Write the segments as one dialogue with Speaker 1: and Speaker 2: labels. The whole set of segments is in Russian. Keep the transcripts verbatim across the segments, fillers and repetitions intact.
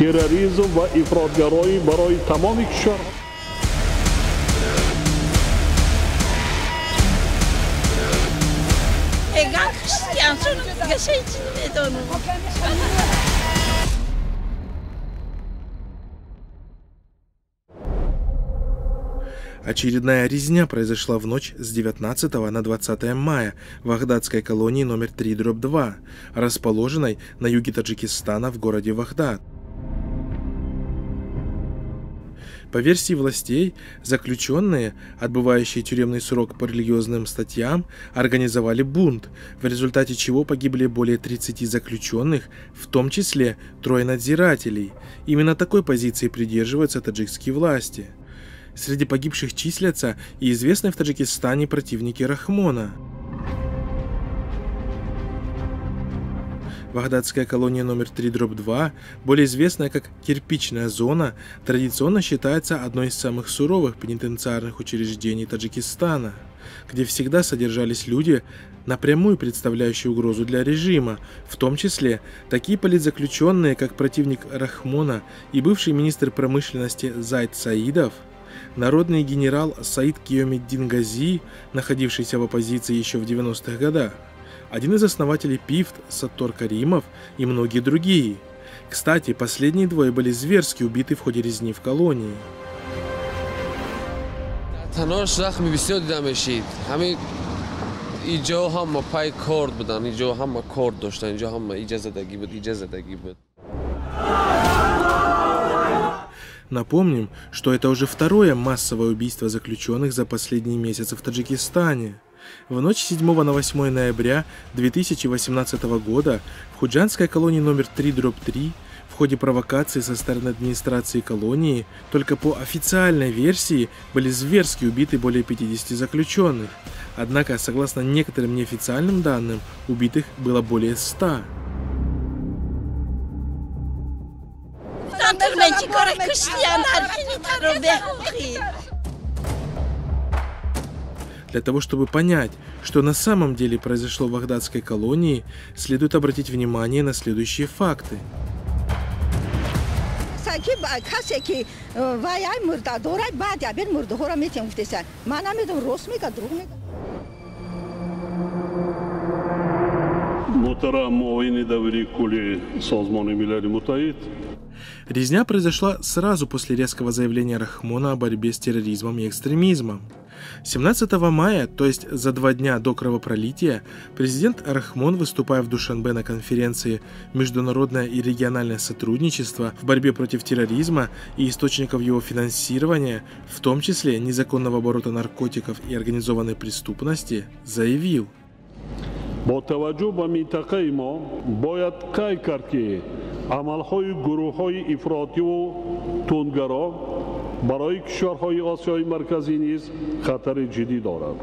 Speaker 1: терроризм ва ифротгароӣ барои тамоми кишвар.
Speaker 2: Очередная резня произошла в ночь с девятнадцатого на двадцатое мая в Вахдатской колонии номер три дробь два, расположенной на юге Таджикистана в городе Вахдат. По версии властей, заключенные, отбывающие тюремный срок по религиозным статьям, организовали бунт, в результате чего погибли более тридцати заключенных, в том числе трое надзирателей. Именно такой позиции придерживаются таджикские власти. Среди погибших числятся и известные в Таджикистане противники Рахмона. Вахдатская колония номер три дробь два, более известная как кирпичная зона, традиционно считается одной из самых суровых пенитенциарных учреждений Таджикистана, где всегда содержались люди, напрямую представляющие угрозу для режима, в том числе такие политзаключенные, как противник Рахмона и бывший министр промышленности Зайд Саидов, народный генерал Саид Киомиддин Гази, находившийся в оппозиции еще в девяностых годах, один из основателей ПИФТ Саттор Каримов и многие другие. Кстати, последние двое были зверски убиты в ходе резни в колонии. Напомним, что это уже второе массовое убийство заключенных за последние месяцы в Таджикистане. В ночь с седьмого на восьмое ноября две тысячи восемнадцатого года в Худжанской колонии номер три дробь три в ходе провокации со стороны администрации колонии только по официальной версии были зверски убиты более пятидесяти заключенных. Однако, согласно некоторым неофициальным данным, убитых было более ста. Для того, чтобы понять, что на самом деле произошло в Вахдатской колонии, следует обратить внимание на следующие факты. Резня произошла сразу после резкого заявления Рахмона о борьбе с терроризмом и экстремизмом. семнадцатого мая, то есть за два дня до кровопролития, президент Рахмон, выступая в Душанбе на конференции «Международное и региональное сотрудничество в борьбе против терроризма и источников его финансирования, в том числе незаконного оборота наркотиков и организованной преступности», заявил:
Speaker 1: амалҳои гурӯҳҳои ифротиву тунгаро барои кишварҳои осиёи марказӣ низ хатари ҷиддӣ дорад.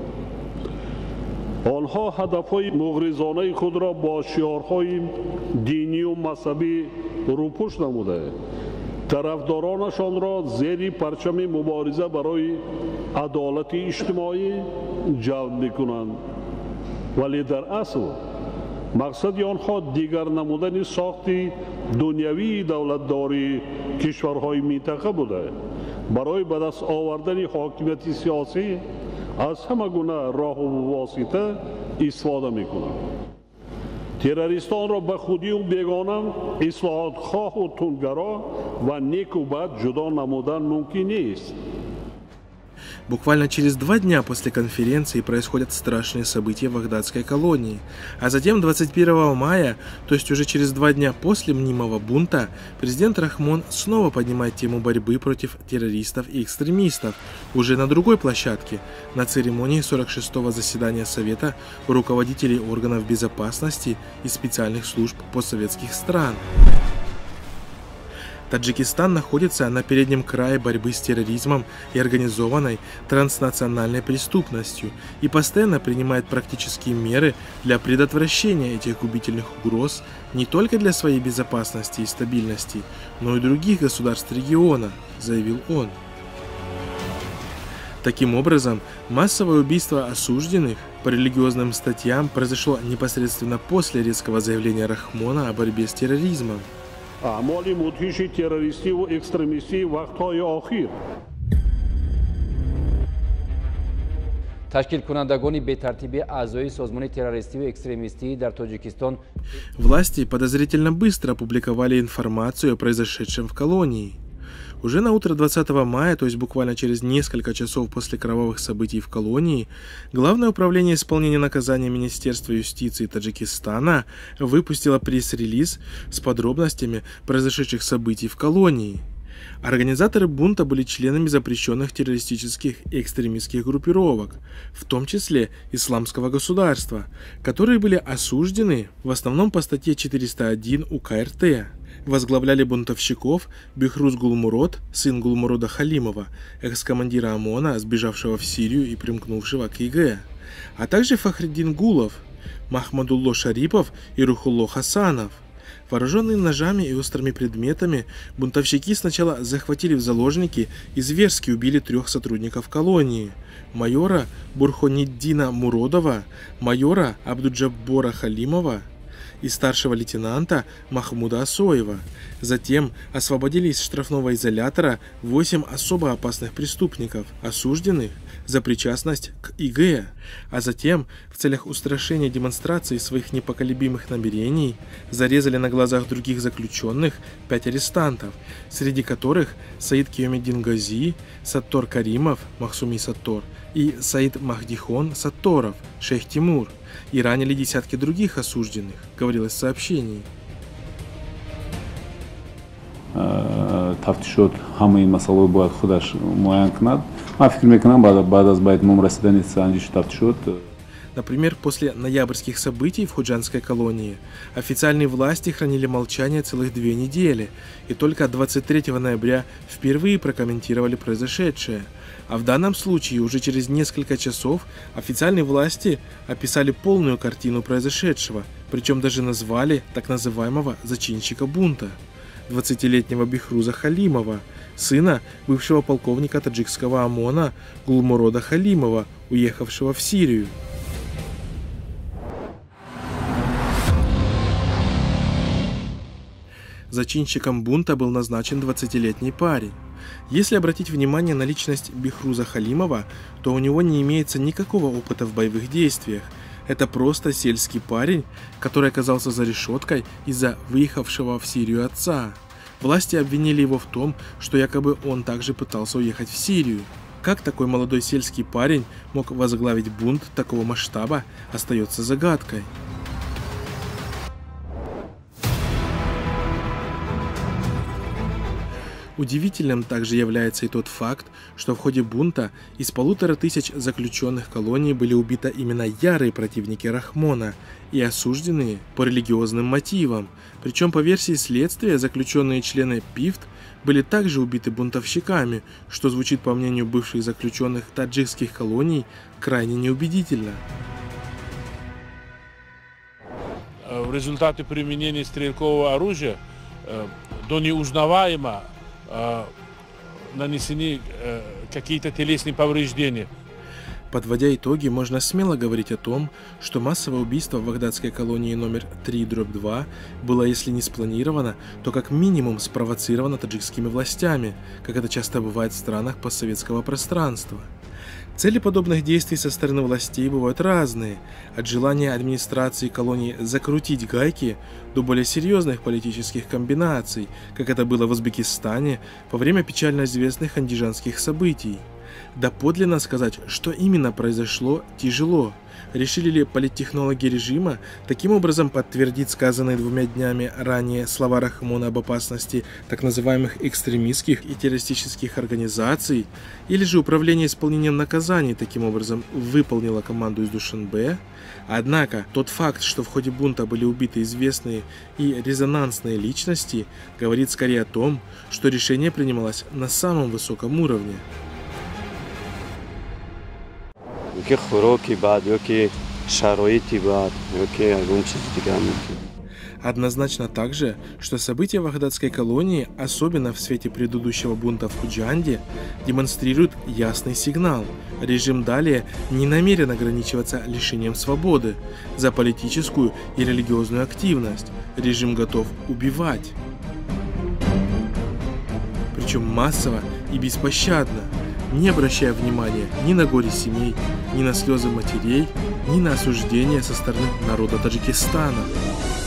Speaker 1: онҳо ҳадафҳои муғризонаи худро бо шиорҳои динию мазҳабӣ рӯпӯш намуда, тарафдоронашонро зери парчами мубориза барои адолати иҷтимоӣ ҷалб мекунанд, вале дар асл мақсади онҳо дигар намудани сохти дунявии давлатдории кишварҳои минтақа буда, барои ба даст овардани ҳокимияти сиёсӣ аз ҳама гуна роҳу восита истифода мекунанд. террористонро ба худию бегона ислоҳотхоҳу тунгаро ва неку бад ҷудо намудан мумкин нест.
Speaker 2: Буквально через два дня после конференции происходят страшные события в Вахдатской колонии, а затем двадцать первого мая, то есть уже через два дня после мнимого бунта, президент Рахмон снова поднимает тему борьбы против террористов и экстремистов, уже на другой площадке, на церемонии сорок шестого заседания Совета руководителей органов безопасности и специальных служб постсоветских стран. Таджикистан находится на переднем крае борьбы с терроризмом и организованной транснациональной преступностью и постоянно принимает практические меры для предотвращения этих губительных угроз не только для своей безопасности и стабильности, но и других государств региона, заявил он. Таким образом, массовое убийство осужденных по религиозным статьям произошло непосредственно после резкого заявления Рахмона о борьбе с терроризмом.
Speaker 1: اعمال مدهش تروریستی و اکستریمیستی وقت‌های آخر.
Speaker 3: تشکیل کنندگان بی‌ترتیبی اعضای سازمان تروریستی و экстремисти در Таджикистан.
Speaker 2: Власти подозрительно быстро опубликовали информацию о произошедшем в колонии. Уже на утро двадцатого мая, то есть буквально через несколько часов после кровавых событий в колонии, Главное управление исполнения наказания Министерства юстиции Таджикистана выпустило пресс-релиз с подробностями произошедших событий в колонии. Организаторы бунта были членами запрещенных террористических и экстремистских группировок, в том числе Исламского государства, которые были осуждены в основном по статье четыреста один УК РТ. Возглавляли бунтовщиков Бехруз Гулмурод, сын Гулмурода Халимова, экс-командира ОМОНа, сбежавшего в Сирию и примкнувшего к ИГ, а также Фахриддин Гулов, Махмадулло Шарипов и Рухулло Хасанов. Вооруженные ножами и острыми предметами, бунтовщики сначала захватили в заложники и зверски убили трех сотрудников колонии: майора Бурхониддина Муродова, майора Абдуджаббора Халимова и старшего лейтенанта Махмуда Асоева. Затем освободили из штрафного изолятора восемь особо опасных преступников, осужденных за причастность к ИГ, а затем в целях устрашения демонстрации своих непоколебимых намерений зарезали на глазах других заключенных пять арестантов, среди которых Саид Киомеддин Гази, Саттор Каримов, Махсуми Саттор и Саид Махдихон Сатторов, Шейх Тимур, и ранили десятки других осужденных, говорилось в сообщении.
Speaker 4: Тафтишот ҳамаи масъалаҳои бояд худаш муайян кунад. Ман фикр мекунам баъд аз ба итмом расидани санҷиши тафтишот.
Speaker 2: Например, после ноябрьских событий в Худжандской колонии официальные власти хранили молчание целых две недели и только двадцать третьего ноября впервые прокомментировали произошедшее. А в данном случае уже через несколько часов официальные власти описали полную картину произошедшего, причем даже назвали так называемого зачинщика бунта – двадцатилетнего Бехруза Халимова, сына бывшего полковника таджикского ОМОНа Гулмурода Халимова, уехавшего в Сирию. Зачинщиком бунта был назначен двадцатилетний парень. Если обратить внимание на личность Бехруза Халимова, то у него не имеется никакого опыта в боевых действиях. Это просто сельский парень, который оказался за решеткой из-за выехавшего в Сирию отца. Власти обвинили его в том, что якобы он также пытался уехать в Сирию. Как такой молодой сельский парень мог возглавить бунт такого масштаба, остается загадкой. Удивительным также является и тот факт, что в ходе бунта из полутора тысяч заключенных колонии были убиты именно ярые противники Рахмона и осужденные по религиозным мотивам. Причем по версии следствия заключенные члены ПИФТ были также убиты бунтовщиками, что звучит, по мнению бывших заключенных таджикских колоний, крайне неубедительно.
Speaker 5: В результате применения стрелкового оружия до неузнаваемо нанесены какие-то телесные повреждения.
Speaker 2: Подводя итоги, можно смело говорить о том, что массовое убийство в багдадской колонии номер три дробь два было, если не спланировано, то как минимум спровоцировано таджикскими властями, как это часто бывает в странах постсоветского пространства. Цели подобных действий со стороны властей бывают разные, от желания администрации колонии закрутить гайки до более серьезных политических комбинаций, как это было в Узбекистане во время печально известных андижанских событий. Доподлинно сказать, что именно произошло, тяжело. Решили ли политтехнологи режима таким образом подтвердить сказанные двумя днями ранее слова Рахмона об опасности так называемых экстремистских и террористических организаций, или же управление исполнением наказаний таким образом выполнило команду из Душанбе? Однако тот факт, что в ходе бунта были убиты известные и резонансные личности, говорит скорее о том, что решение принималось на самом высоком уровне. Однозначно также, что события в багдадской колонии, особенно в свете предыдущего бунта в Худжанде, демонстрируют ясный сигнал. Режим далее не намерен ограничиваться лишением свободы за политическую и религиозную активность. Режим готов убивать. причем массово и беспощадно, не обращая внимания ни на горе семей, ни на слезы матерей, ни на осуждение со стороны народа Таджикистана.